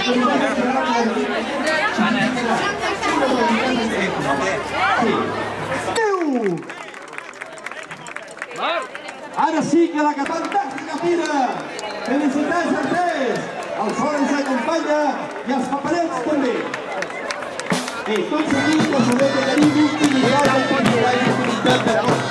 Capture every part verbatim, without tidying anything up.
Ara sí que la fantàstica fira! Felicitats, artés! El sol ens acompanya i els paperets també. I tots aquí per saber que tenim un utilitat de qualitat i utilitat de tot.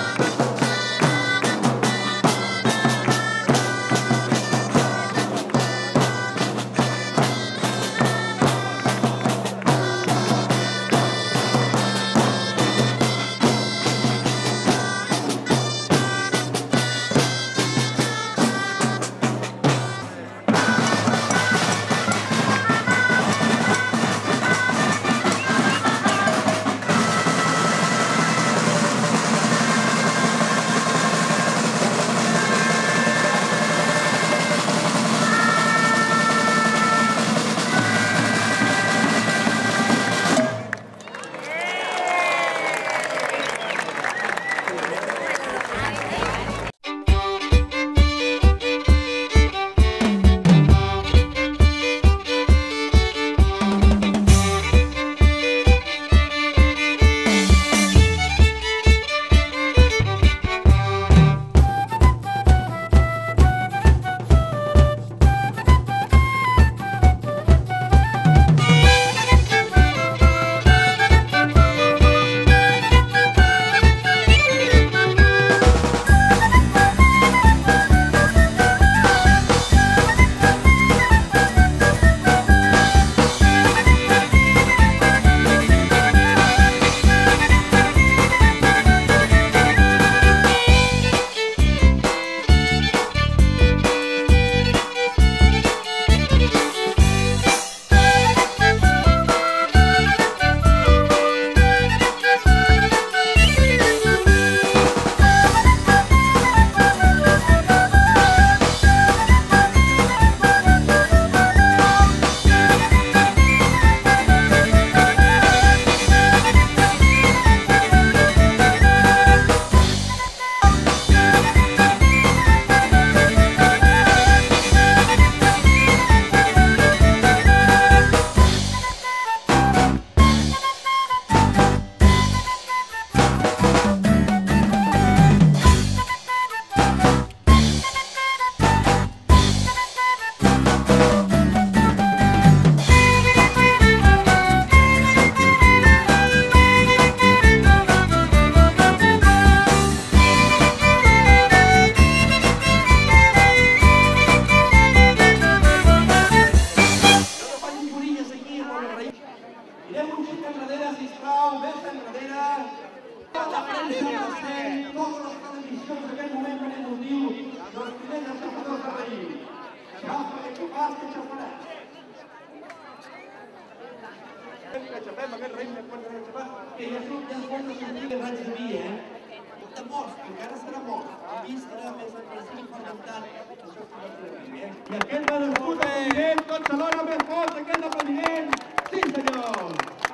Xapem aquest rei, quan s'ha xapat, que ja surt, ja es pot sentir que raig de vi, eh? De morts, encara serà mort. El vi serà més agressiu fermentant. Això és el nostre vi, eh? I aquest va nascut aplaudiment, tots alhora més fort, aquest aplaudiment. Sí, senyor!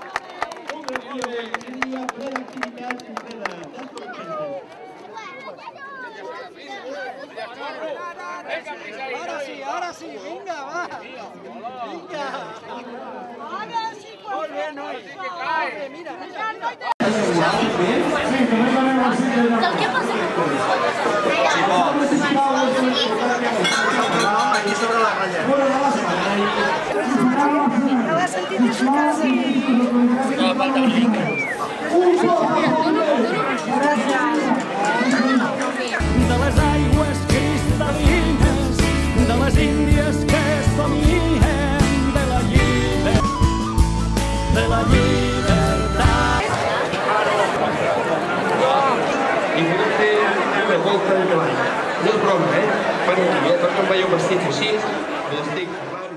Un gran dia bé, un dia ple d'activitats i ple de desconeixences. Ahora sí, ahora sí, venga, va. Venga. Muy bien, hoy. Mira, mira, mira. ¿Qué pasa? Aquí sobre la raya. No va a sentir de su casa. No falta un link. De les aigües cristal·lines, de les índies que somien, de la llibertat, de la llibertat. I volem fer una volta de cavall. No és broma, eh? Fan aquí, eh? Perquè em veieu vestits així, l'estic parlant.